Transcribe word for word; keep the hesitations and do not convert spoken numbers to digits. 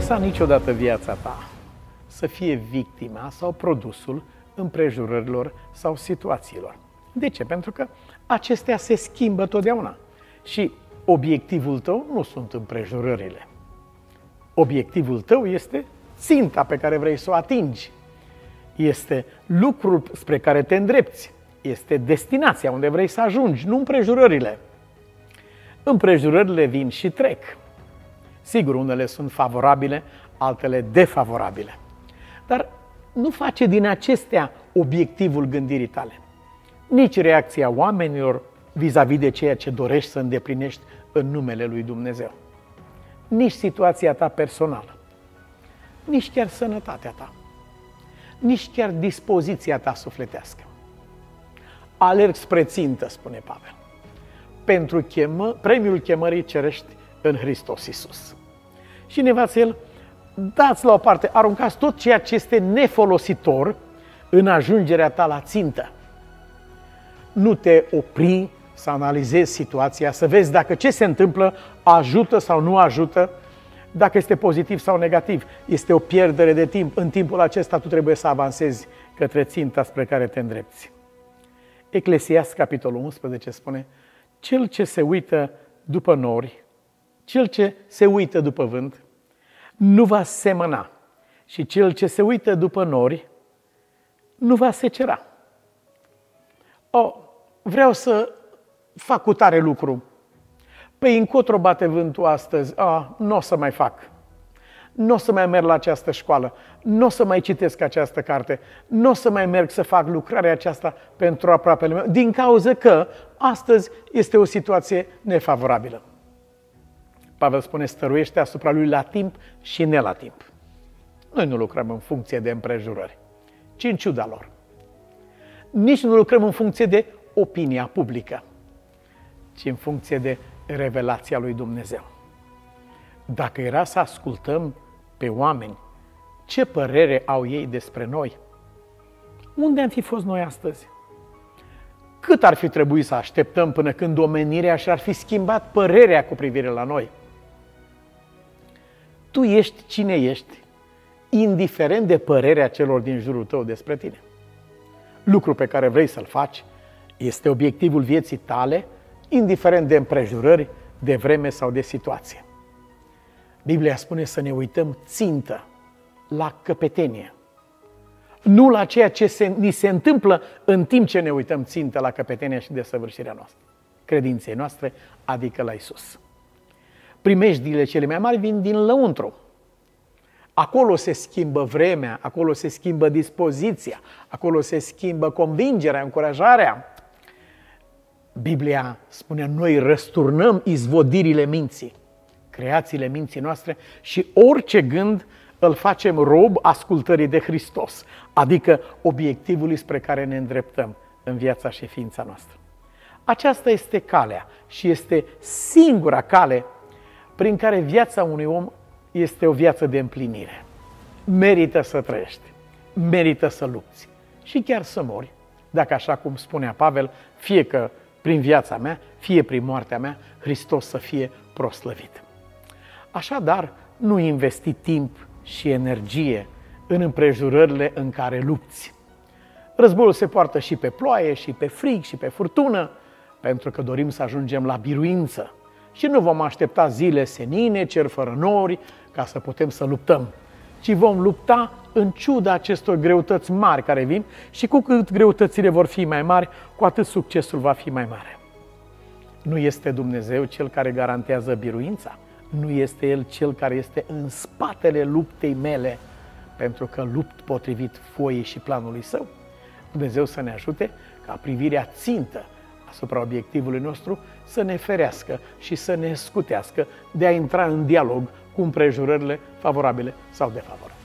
lăsa niciodată viața ta să fie victima sau produsul împrejurărilor sau situațiilor. De ce? Pentru că acestea se schimbă totdeauna și obiectivul tău nu sunt împrejurările. Obiectivul tău este ținta pe care vrei să o atingi, este lucrul spre care te îndrepți, este destinația unde vrei să ajungi, nu împrejurările. Împrejurările vin și trec. Sigur, unele sunt favorabile, altele defavorabile. Dar nu face din acestea obiectivul gândirii tale. Nici reacția oamenilor vis-a-vis de ceea ce dorești să îndeplinești în numele lui Dumnezeu. Nici situația ta personală. Nici chiar sănătatea ta. Nici chiar dispoziția ta sufletească. Alerg spre țintă, spune Pavel, pentru chemă, premiul chemării cerești în Hristos Iisus. Și ne învață el, dați la o parte, aruncați tot ceea ce este nefolositor în ajungerea ta la țintă. Nu te opri să analizezi situația, să vezi dacă ce se întâmplă ajută sau nu ajută, dacă este pozitiv sau negativ. Este o pierdere de timp. În timpul acesta tu trebuie să avansezi către ținta spre care te îndrepți. Eclesiast, capitolul unsprezece, spune: cel ce se uită după nori, cel ce se uită după vânt, nu va semăna, și cel ce se uită după nori nu va secera. O, vreau să fac cu tare lucru. Păi încotro bate vântul astăzi? A, nu o să mai fac. Nu o să mai merg la această școală. Nu o să mai citesc această carte. Nu o să mai merg să fac lucrarea aceasta pentru aproapele meu, din cauza că astăzi este o situație nefavorabilă. Pavel spune, stăruiește asupra lui la timp și ne la timp. Noi nu lucrăm în funcție de împrejurări, ci în ciuda lor. Nici nu lucrăm în funcție de opinia publică, ci în funcție de revelația lui Dumnezeu. Dacă era să ascultăm pe oameni ce părere au ei despre noi, unde am fi fost noi astăzi? Cât ar fi trebuit să așteptăm până când omenirea și-ar fi schimbat părerea cu privire la noi? Tu ești cine ești, indiferent de părerea celor din jurul tău despre tine. Lucru pe care vrei să-l faci este obiectivul vieții tale, indiferent de împrejurări, de vreme sau de situație. Biblia spune să ne uităm țintă la căpetenie, nu la ceea ce se, ni se întâmplă în timp ce ne uităm țintă la căpetenia și desăvârșirea noastră, credinței noastre, adică la Iisus. Primejdiile cele mai mari vin din lăuntru. Acolo se schimbă vremea, acolo se schimbă dispoziția, acolo se schimbă convingerea, încurajarea. Biblia spune, noi răsturnăm izvodirile minții, creațiile minții noastre, și orice gând îl facem rob ascultării de Hristos, adică obiectivului spre care ne îndreptăm în viața și ființa noastră. Aceasta este calea și este singura cale prin care viața unui om este o viață de împlinire. Merită să trăiești, merită să lupți și chiar să mori, dacă, așa cum spunea Pavel, fie că prin viața mea, fie prin moartea mea, Hristos să fie proslăvit. Așadar, nu investi timp și energie în împrejurările în care lupți. Războiul se poartă și pe ploaie, și pe frig, și pe furtună, pentru că dorim să ajungem la biruință și nu vom aștepta zile senine, cer fără nori, ca să putem să luptăm, ci vom lupta în ciuda acestor greutăți mari care vin, și cu cât greutățile vor fi mai mari, cu atât succesul va fi mai mare. Nu este Dumnezeu Cel care garantează biruința? Nu este El Cel care este în spatele luptei mele, pentru că lupt potrivit foii și planului Său? Dumnezeu să ne ajute ca privirea țintă asupra obiectivului nostru să ne ferească și să ne scutească de a intra în dialog cu împrejurările favorabile sau defavorabile.